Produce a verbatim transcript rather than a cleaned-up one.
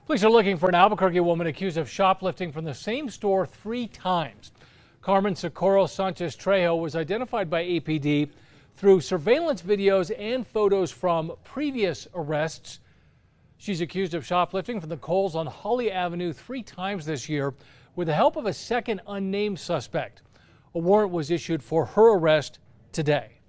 Police are looking for an Albuquerque woman accused of shoplifting from the same store three times. Carmen Socorro Sanchez Trejo was identified by A P D through surveillance videos and photos from previous arrests. She's accused of shoplifting from the Kohl's on Holly Avenue three times this year with the help of a second unnamed suspect. A warrant was issued for her arrest today.